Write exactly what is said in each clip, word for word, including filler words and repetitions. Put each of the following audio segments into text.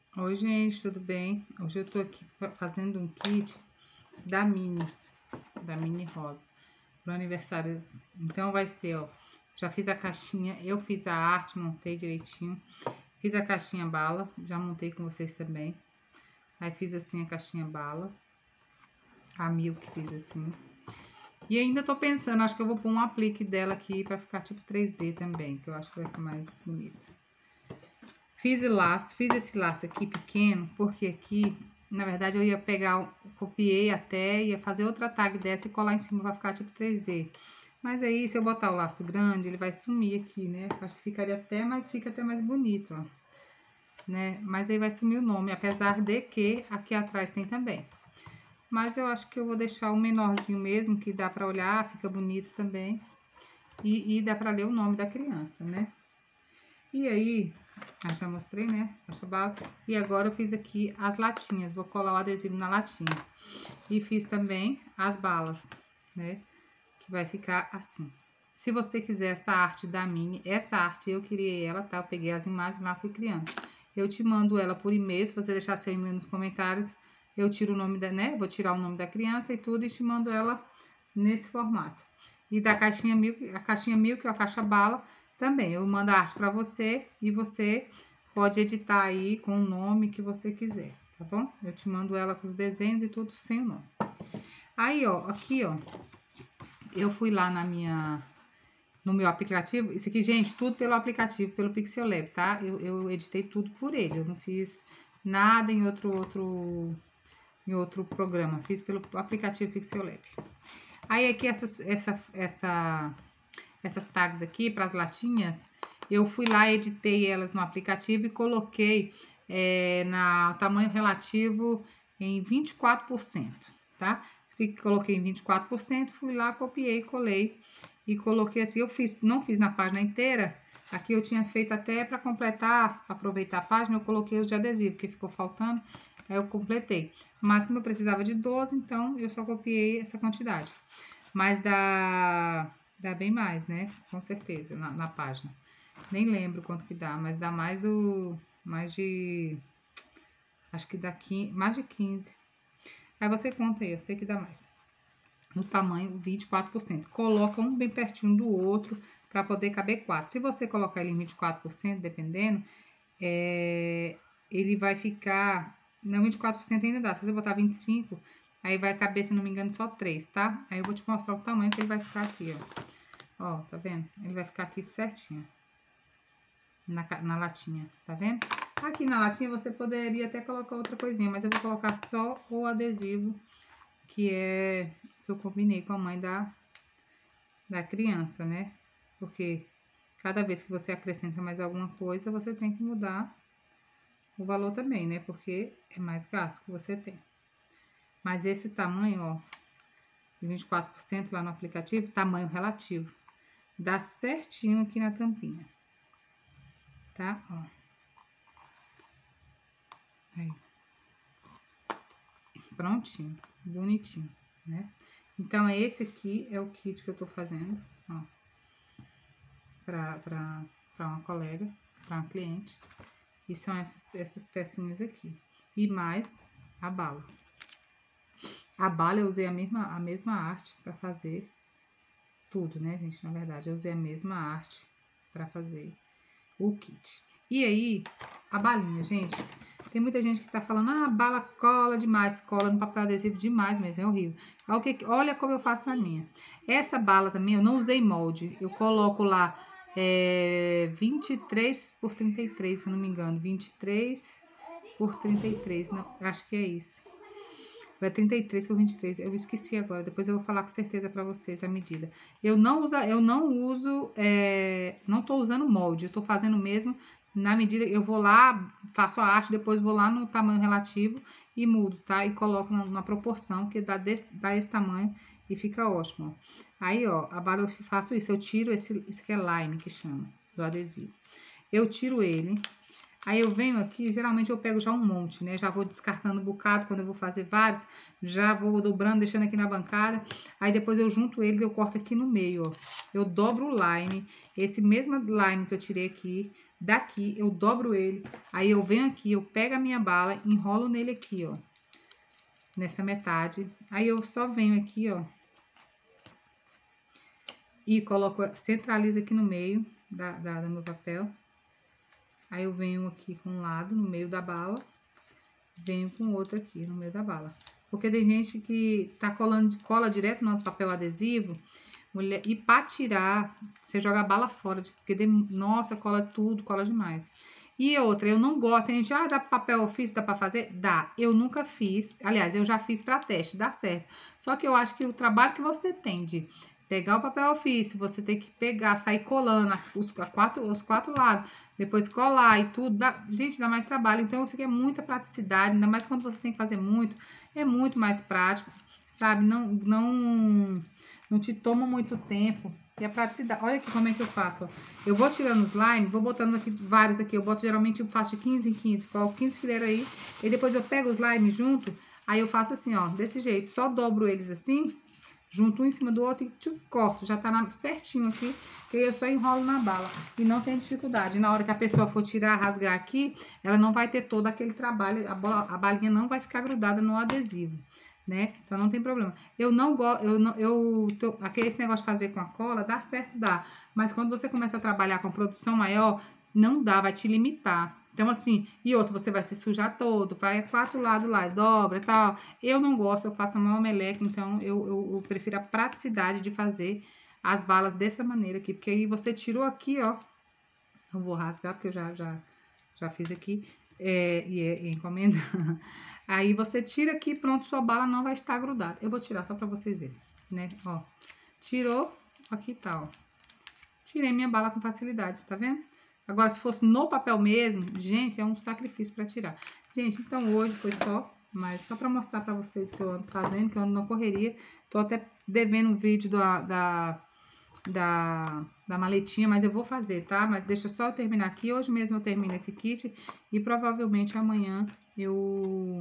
Oi, gente, tudo bem? Hoje eu tô aqui fazendo um kit da Mini, da Mini Rosa, pro aniversário. Então vai ser, ó, já fiz a caixinha, eu fiz a arte, montei direitinho. Fiz a caixinha bala, já montei com vocês também. Aí fiz assim a caixinha bala, a Milk fiz assim. E ainda tô pensando, acho que eu vou pôr um aplique dela aqui pra ficar tipo três D também, que eu acho que vai ficar mais bonito. Fiz o laço, fiz esse laço aqui pequeno, porque aqui, na verdade, eu ia pegar, copiei até, ia fazer outra tag dessa e colar em cima pra ficar tipo três D. Mas aí, se eu botar o laço grande, ele vai sumir aqui, né? Acho que ficaria até mais, fica até mais bonito, ó. Né? Mas aí vai sumir o nome, apesar de que aqui atrás tem também. Mas eu acho que eu vou deixar o menorzinho mesmo, que dá pra olhar, fica bonito também. E, e dá pra ler o nome da criança, né? E aí, eu já mostrei, né? Caixa bala. E agora eu fiz aqui as latinhas. Vou colar o adesivo na latinha. E fiz também as balas, né? Que vai ficar assim. Se você quiser essa arte da Mini, essa arte eu criei ela, tá? Eu peguei as imagens lá, fui criando. Eu te mando ela por e-mail. Se você deixar seu e-mail nos comentários, eu tiro o nome da, né? Vou tirar o nome da criança e tudo e te mando ela nesse formato. E da caixinha Milk, a caixinha Milk, a caixa bala, também, eu mando a arte para você e você pode editar aí com o nome que você quiser, tá bom? Eu te mando ela com os desenhos e tudo sem o nome. Aí, ó, aqui, ó, eu fui lá na minha, no meu aplicativo, isso aqui, gente, tudo pelo aplicativo, pelo Pixel Lab, tá? Eu, eu editei tudo por ele, eu não fiz nada em outro, outro, em outro programa, fiz pelo aplicativo Pixel Lab. Aí, aqui, essas, essa, essa... essas tags aqui para as latinhas, eu fui lá, editei elas no aplicativo e coloquei é, na tamanho relativo em vinte e quatro por cento, tá? Coloquei em vinte e quatro por cento, fui lá, copiei, colei e coloquei assim. Eu fiz, não fiz na página inteira, aqui eu tinha feito até para completar, aproveitar a página, eu coloquei os de adesivo, que ficou faltando, aí eu completei. Mas como eu precisava de doze, então eu só copiei essa quantidade. Mas dá, dá bem mais, né? Com certeza, na, na página. Nem lembro quanto que dá, mas dá mais do... Mais de... Acho que dá quinze, mais de quinze. Aí você conta aí, eu sei que dá mais. No tamanho, vinte e quatro por cento. Coloca um bem pertinho do outro para poder caber quatro. Se você colocar ele em vinte e quatro por cento, dependendo, é, ele vai ficar... Não, vinte e quatro por cento ainda dá. Se você botar vinte e cinco por cento, aí vai caber, se não me engano, só três, tá? Aí eu vou te mostrar o tamanho que ele vai ficar aqui, ó. Ó, tá vendo? Ele vai ficar aqui certinho. Na, na latinha, tá vendo? Aqui na latinha você poderia até colocar outra coisinha, mas eu vou colocar só o adesivo, que é que eu combinei com a mãe da, da criança, né? Porque cada vez que você acrescenta mais alguma coisa, você tem que mudar o valor também, né? Porque é mais gasto que você tem. Mas esse tamanho, ó, de vinte e quatro por cento lá no aplicativo, tamanho relativo, dá certinho aqui na tampinha. Tá? Ó. Aí. Prontinho, bonitinho, né? Então, esse aqui é o kit que eu tô fazendo, ó. Pra, pra, pra uma colega, pra uma cliente. E são essas, essas pecinhas aqui. E mais a bala. A bala eu usei a mesma, a mesma arte pra fazer tudo, né, gente? Na verdade, eu usei a mesma arte pra fazer o kit. E aí, a balinha, gente, tem muita gente que tá falando, ah, a bala cola demais, cola no papel adesivo demais mesmo, é horrível. Olha como eu faço a minha. Essa bala também, eu não usei molde, eu coloco lá é, vinte e três por trinta e três, se eu não me engano, vinte e três por trinta e três, não, acho que é isso. Vai trinta e três por vinte e três, eu esqueci agora, depois eu vou falar com certeza pra vocês a medida. Eu não uso, eu não uso, é, não tô usando molde, eu tô fazendo mesmo na medida, eu vou lá, faço a arte, depois vou lá no tamanho relativo e mudo, tá? E coloco na, na proporção que dá, desse, dá esse tamanho e fica ótimo, ó. Aí, ó, a bala eu faço isso, eu tiro esse, esse que é line, que chama, do adesivo. Eu tiro ele... Aí eu venho aqui, geralmente eu pego já um monte, né? Já vou descartando um bocado quando eu vou fazer vários. Já vou dobrando, deixando aqui na bancada. Aí depois eu junto eles, eu corto aqui no meio, ó. Eu dobro o line. Esse mesmo line que eu tirei aqui, daqui, eu dobro ele, aí eu venho aqui, eu pego a minha bala, enrolo nele aqui, ó, nessa metade, aí eu só venho aqui, ó, e coloco, centralizo aqui no meio da, da, do meu papel, aí eu venho aqui com um lado, no meio da bala, venho com outro aqui, no meio da bala, porque tem gente que tá colando, cola direto no papel adesivo, mulher, e para tirar, você joga a bala fora, porque, de, nossa, cola tudo, cola demais. E outra, eu não gosto, tem gente, ah, dá papel ofício, dá para fazer? Dá, eu nunca fiz, aliás, eu já fiz para teste, dá certo. Só que eu acho que o trabalho que você tem de pegar o papel ofício, você tem que pegar, sair colando as, os, quatro, os quatro lados, depois colar e tudo, dá, gente, dá mais trabalho. Então, isso aqui é muita praticidade, ainda mais quando você tem que fazer muito, é muito mais prático, sabe? Não, não, não te toma muito tempo. E a praticidade, olha aqui como é que eu faço, ó. Eu vou tirando os slime, vou botando aqui vários aqui, eu boto geralmente, eu faço de quinze em quinze, coloco quinze fileiras aí, e depois eu pego os slime junto, aí eu faço assim, ó, desse jeito, só dobro eles assim, junto um em cima do outro e tchum, corto, já tá na, certinho aqui, que eu só enrolo na bala, e não tem dificuldade. Na hora que a pessoa for tirar, rasgar aqui, ela não vai ter todo aquele trabalho, a, bola, a balinha não vai ficar grudada no adesivo, né? Então não tem problema. Eu não gosto, eu não, eu tô, aquele esse negócio de fazer com a cola, dá certo, dá, mas quando você começa a trabalhar com produção maior, não dá, vai te limitar. Então, assim, e outro, você vai se sujar todo, vai quatro lados lá, dobra e tal. Eu não gosto, eu faço a maior meleca, então eu, eu, eu prefiro a praticidade de fazer as balas dessa maneira aqui, porque aí você tirou aqui, ó. Eu vou rasgar, porque eu já, já, já fiz aqui, é, e é, é encomenda. Aí você tira aqui, pronto, sua bala não vai estar grudada. Eu vou tirar só pra vocês verem, né? Ó, tirou, aqui tá, ó. Tirei minha bala com facilidade, tá vendo? Agora, se fosse no papel mesmo, gente, é um sacrifício para tirar. Gente, então hoje foi só, mas só para mostrar para vocês que eu ando fazendo, que eu ando na correria. Tô até devendo um vídeo da, da, da, da maletinha, mas eu vou fazer, tá? Mas deixa só eu terminar aqui. Hoje mesmo eu termino esse kit e provavelmente amanhã eu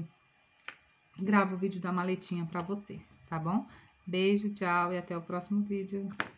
gravo o vídeo da maletinha para vocês, tá bom? Beijo, tchau e até o próximo vídeo.